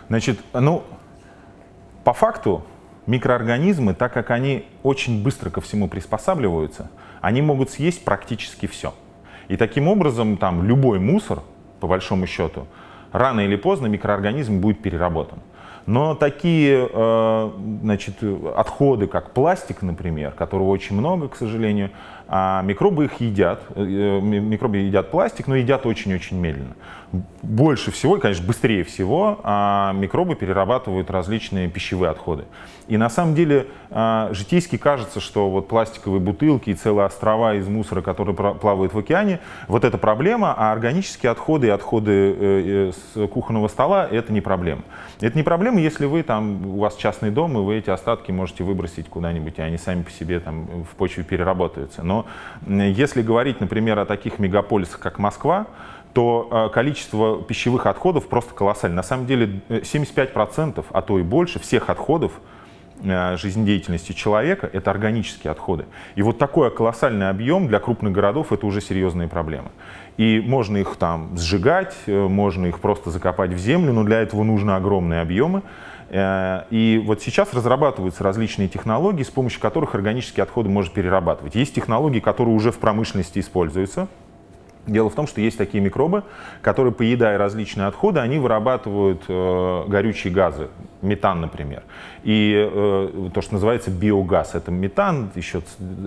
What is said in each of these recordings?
Значит, ну, по факту микроорганизмы, так как они очень быстро ко всему приспосабливаются, они могут съесть практически все. И таким образом там любой мусор, по большому счету, рано или поздно микроорганизм будет переработан. Но такие значит, отходы, как пластик, например, которого очень много, к сожалению, микробы их едят. Микробы едят пластик, но едят очень-очень медленно. Больше всего, и, конечно, быстрее всего микробы перерабатывают различные пищевые отходы. И на самом деле житейски кажется, что вот пластиковые бутылки и целые острова из мусора, которые плавают в океане, вот это проблема, а органические отходы и отходы с кухонного стола — это не проблема. Это не проблема, если вы там, у вас частный дом, и вы эти остатки можете выбросить куда-нибудь, и они сами по себе там в почве переработаются. Но если говорить, например, о таких мегаполисах, как Москва, то количество пищевых отходов просто колоссально. На самом деле 75%, а то и больше, всех отходов жизнедеятельности человека — это органические отходы. И вот такой колоссальный объем для крупных городов — это уже серьезные проблемы. И можно их там сжигать, можно их просто закопать в землю, но для этого нужны огромные объемы. И вот сейчас разрабатываются различные технологии, с помощью которых органические отходы можно перерабатывать. Есть технологии, которые уже в промышленности используются. Дело в том, что есть такие микробы, которые, поедая различные отходы, они вырабатывают горючие газы, метан, например. И то, что называется биогаз, это метан, еще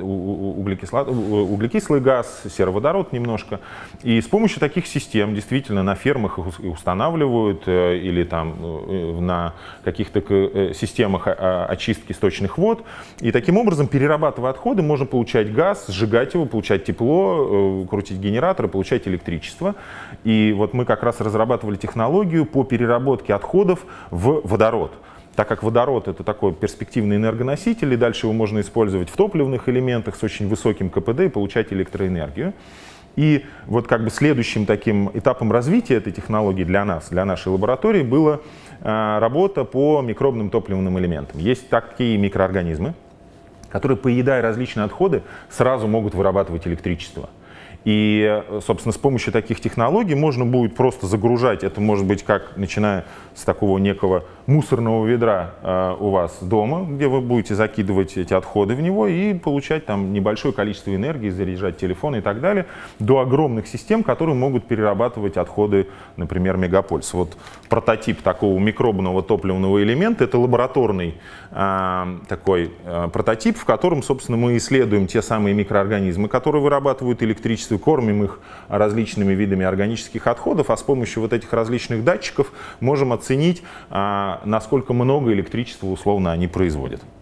углекислый газ, сероводород немножко. И с помощью таких систем действительно на фермах их устанавливают или там на каких-то системах очистки сточных вод. И таким образом, перерабатывая отходы, можно получать газ, сжигать его, получать тепло, крутить генераторы, получать электричество. И вот мы как раз разрабатывали технологию по переработке отходов в водород. Так как водород — это такой перспективный энергоноситель, и дальше его можно использовать в топливных элементах с очень высоким КПД и получать электроэнергию. И вот как бы следующим таким этапом развития этой технологии для нас, для нашей лаборатории, была работа по микробным топливным элементам. Есть такие микроорганизмы, которые, поедая различные отходы, сразу могут вырабатывать электричество. И, собственно, с помощью таких технологий можно будет просто загружать, это может быть как, начиная с такого некого мусорного ведра у вас дома, где вы будете закидывать эти отходы в него и получать там небольшое количество энергии, заряжать телефон и так далее, до огромных систем, которые могут перерабатывать отходы, например, мегаполис. Вот прототип такого микробного топливного элемента — это лабораторный такой прототип, в котором, собственно, мы исследуем те самые микроорганизмы, которые вырабатывают электричество, кормим их различными видами органических отходов, а с помощью вот этих различных датчиков можем оценить, насколько много электричества условно они производят.